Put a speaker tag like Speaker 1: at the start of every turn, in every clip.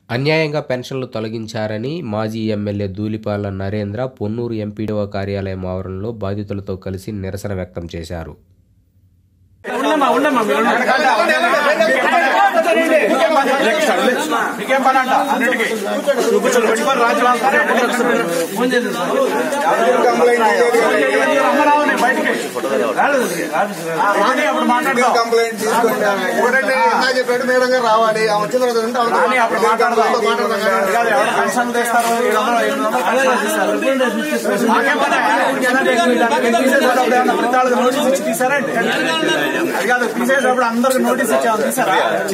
Speaker 1: అన్యాయంగా పెన్షన్లు తొలగించారని మాజీ ఎమ్మెల్యే ధూళిపాల నరేంద్ర పొన్నూరు ఎంపీడీఓ కార్యాలయం ఆవరణలో బాధితులతో కలిసి నిరసన వ్యక్తం చేశారు.
Speaker 2: రావాలి అది కాదు తీసేటప్పుడు అందరికి నోటీస్ ఇచ్చాము తీసారా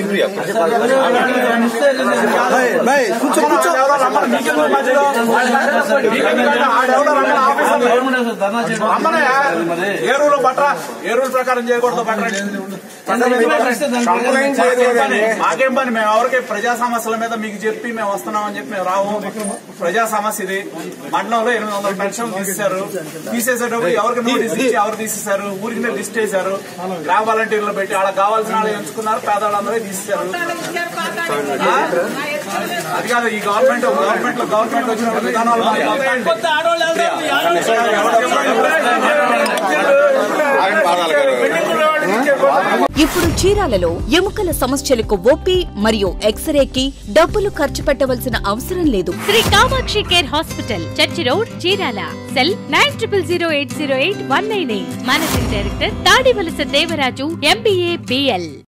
Speaker 2: ఏ రూల్ బట్రా ఏ రూల్ ప్రకారం చేయకూడదు మాకేం పని మేము ఎవరికి ప్రజా సమస్యల మీద మీకు చెప్పి మేము వస్తున్నామని చెప్పి మేము రావు. ప్రజా సమస్య ఇది. మండలంలో 800 పెన్షన్లు తీసేశారు. తీసేసేటప్పుడు ఎవరికి నోటీస్ ఇచ్చి ఎవరు తీసేశారు ఊరికి లిస్ట్ వేశారు. గ్రామ వాలంటీర్లు పెట్టి వాళ్ళకి కావాల్సిన వాళ్ళు ఎంచుకున్నారు. పేదవాళ్ళందరూ తీసేశారు. అది కాదు ఈ గవర్నమెంట్ వచ్చిన విధానాలు
Speaker 3: ఇప్పుడు చీరాలలో ఎముకల సమస్యలకు ఓపీ మరియు ఎక్స్రేకి డబ్బులు ఖర్చు పెట్టవలసిన అవసరం లేదు.
Speaker 4: Shri Kamakshi care hospital, church road, Chirala. Cell 9008081998. Managing director Tadivalasa Devaraju, MBA, BL.